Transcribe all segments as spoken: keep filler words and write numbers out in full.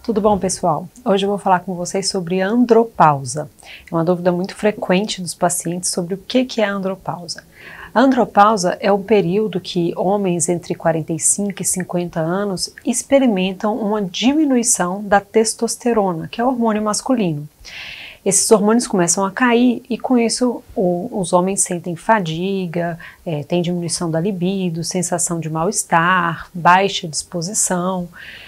Tudo bom, pessoal? Hoje eu vou falar com vocês sobre andropausa. É uma dúvida muito frequente dos pacientes sobre o que é a andropausa. A andropausa é o período que homens entre quarenta e cinco e cinquenta anos experimentam uma diminuição da testosterona, que é o hormônio masculino. Esses hormônios começam a cair e com isso o, os homens sentem fadiga, é, tem diminuição da libido, sensação de mal-estar, baixa disposição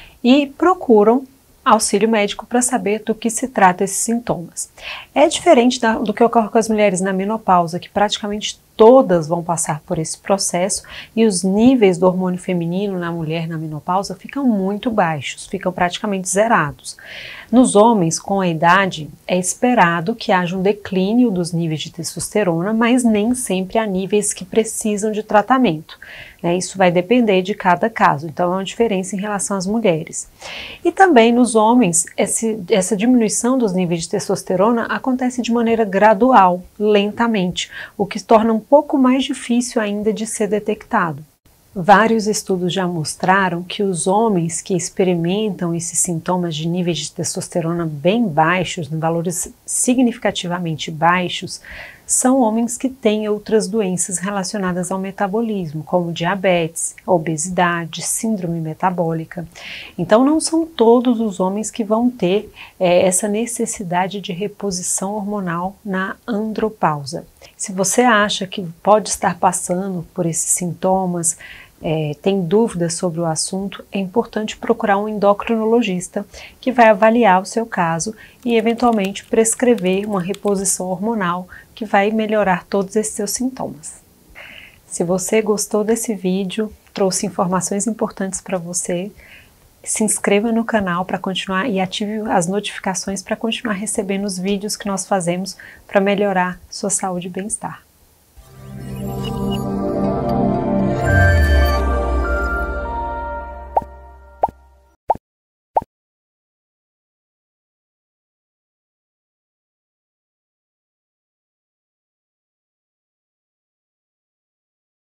e procuram auxílio médico para saber do que se trata esses sintomas. É diferente da, do que ocorre com as mulheres na menopausa, que praticamente todas vão passar por esse processo e os níveis do hormônio feminino na mulher na menopausa ficam muito baixos, ficam praticamente zerados. Nos homens, com a idade, é esperado que haja um declínio dos níveis de testosterona, mas nem sempre há níveis que precisam de tratamento. Né? Isso vai depender de cada caso, então é uma diferença em relação às mulheres. E também nos homens, esse, essa diminuição dos níveis de testosterona acontece de maneira gradual, lentamente, o que torna um pouco mais difícil ainda de ser detectado. Vários estudos já mostraram que os homens que experimentam esses sintomas de níveis de testosterona bem baixos, em valores significativamente baixos, são homens que têm outras doenças relacionadas ao metabolismo, como diabetes, obesidade, síndrome metabólica. Então não são todos os homens que vão ter é, essa necessidade de reposição hormonal na andropausa. Se você acha que pode estar passando por esses sintomas, É, tem dúvidas sobre o assunto, é importante procurar um endocrinologista que vai avaliar o seu caso e eventualmente prescrever uma reposição hormonal que vai melhorar todos esses seus sintomas. Se você gostou desse vídeo, trouxe informações importantes para você, se inscreva no canal para continuar e ative as notificações para continuar recebendo os vídeos que nós fazemos para melhorar sua saúde e bem-estar.